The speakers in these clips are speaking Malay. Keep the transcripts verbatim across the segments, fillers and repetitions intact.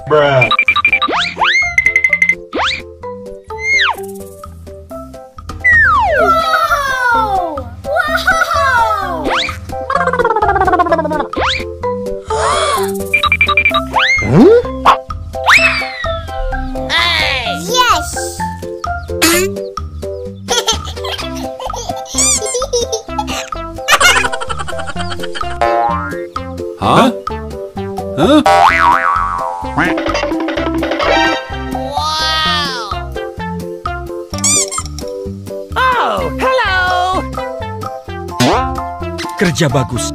Bruh. Wow! Wow! Hey! Yes! Huh? Huh? Wow! Oh, hello! Kerja bagus.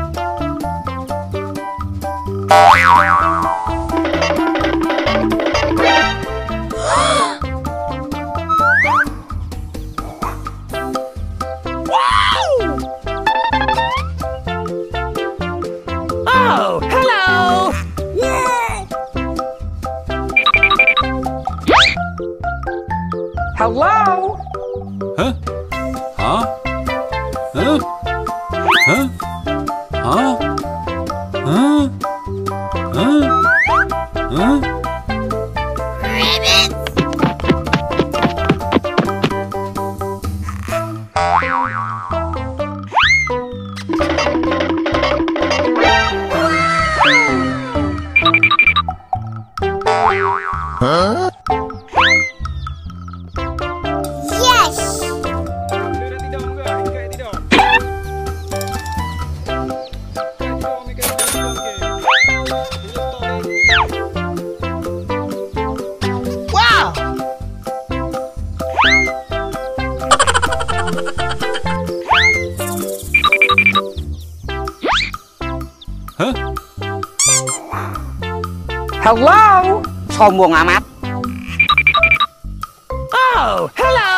Oh, hello! Hello? Huh? Huh? Huh? Huh? Huh? Huh? Huh? Huh? Rabbit! Huh? Yes! Wow! Huh? Hello? Sombong amat. Oh, hello!